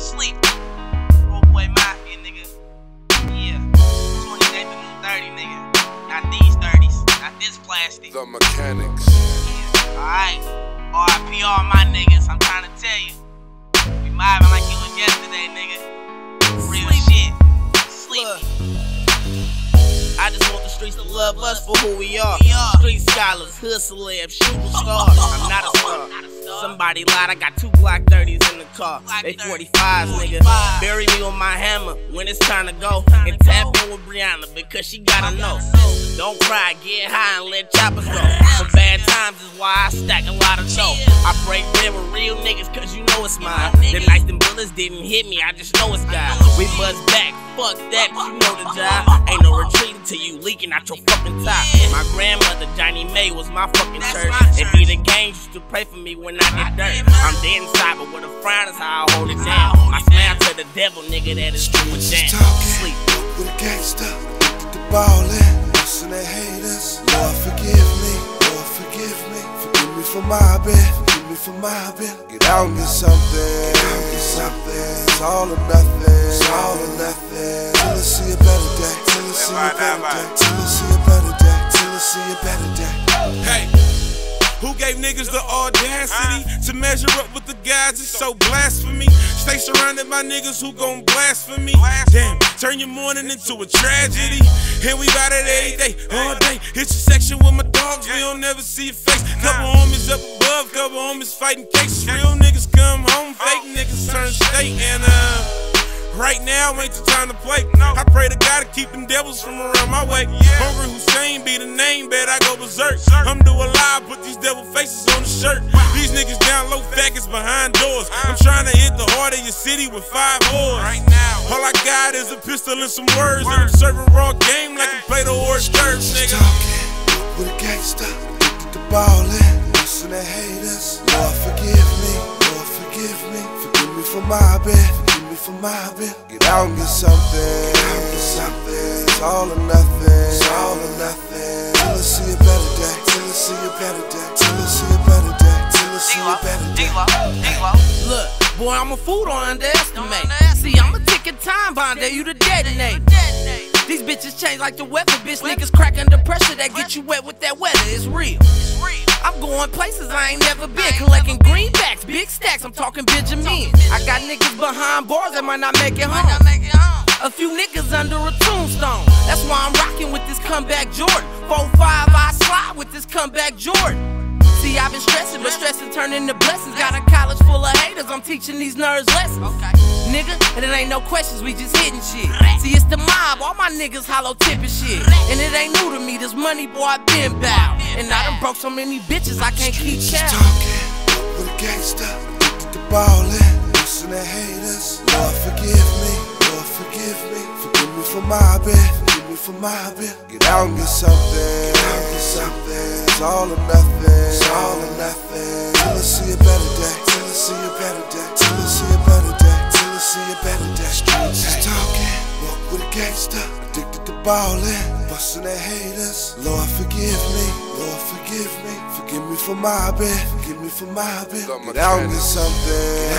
sleep. Bro boy mafia, nigga. Yeah. 28 the new 30, nigga. Not these 30s. Not this plastic. The Mechanics. Yeah. Alright. RIP all my niggas. I'm trying to tell you. We mobbing like it was yesterday, nigga. Real shit. Sleepy. I just want the streets to love us for who we are. Street scholars, hood celebs, shooting stars. I'm not a star. Somebody lied, I got 2 Glock 30s in the car. They 45s, nigga. Bury me with my hammer when it's time to go. And tap in with Brianna because she gotta know. Don't cry, get high and let choppers go. For bad times is why I stack a lot of dough. I break bread with real niggas cause you know it's mine. The nights them bullets didn't hit me, I just know it's God. We buzz back, fuck that, but you know the job. Ain't no retreating till you leaking out your fucking top. My grandmother, Johnny May, was my fucking church. And be the gang used to pray for me when I did dirt. I'm dead inside, but with a frown is how I hold it down. I smile to the devil, nigga, that is true with jam. Sleep. With a gangster, addicted to ballin'. Listen to haters, Lord forgive me, Lord forgive me. Forgive me for mobbing, forgive me for mobbing. Get out and get something, it's all or nothing, it's all or nothing. Till I see a better day, till I see a better day, till I see a better day, till I see a better day. Hey, who gave niggas the audacity to measure up with the guys? It's so blasphemy. Stay surrounded by niggas who gon' blaspheme. Damn, turn your morning into a tragedy. And we got it every day, all day. Hit your section with my dogs, we don't never see your face. Couple homies up above, couple homies fighting cases. Real niggas come home, fake niggas turn state. And right now ain't the time to play. I pray to God to keep them devils from around my way. Hungry Hussein be the name, bet I go berserk. I'm do a lie, put these devil faces on the shirt. These niggas down low, faggots behind doors. I'm trying to hit the heart of your city with 5 whores. All I got is a pistol and some words, and I'm serving raw game like a plate of hors d'oeuvres, nigga. Talking with a gangster, addicted to ballin'. Listen to haters, Lord forgive me, Lord forgive me. Forgive me for mobbing, forgive me for mobbing. Get out and get something, it's all or nothing, it's all or nothing. Till I see a better day, till I see a better day, till I see a better day, till I see a better day. Look, boy, I'm a fool, don't underestimate. See, I'm a ticking time bomb, dare you to detonate. These bitches change like the weather, bitch. Niggas crack under pressure that get you wet with that weather. It's real. I'm going places I ain't never been, collecting greenbacks, big stacks. I'm talking Benjamin. I got niggas behind bars that might not make it home. A few niggas under a tombstone. That's why I'm rocking with this comeback Jordan. 4-5, I slide with this comeback Jordan. See, I've been stressing, but stressing turned into blessings. Got a college full of haters, I'm teaching these nerds lessons. Nigga, and it ain't no questions, we just hitting shit. See, it's the mob, all my niggas hollow tipping shit. And it ain't new to me, this money boy, I been bout. And I done broke so many bitches, I can't keep count. Talking with a gangster, addicted to ballin'. Listen to haters, Lord forgive me, Lord forgive me. Forgive me for mobbing, forgive me for mobbing. Get out and get something, it's all or nothing, it's all or nothing. Till I see a better day, till I see a better day, till I see a better day, till I see a better day. Streets is talking, walk with a gangster, addicted to ballin'. Bustin' at haters, Lord forgive me, Lord forgive me. Forgive me for mobbing, forgive me for mobbing. Get out and get something,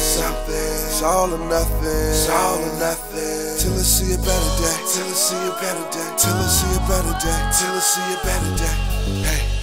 it's all or nothing, it's all or nothing. Till I see a better day, till I see a better day, till I see a better day, till I see a better day. Hey.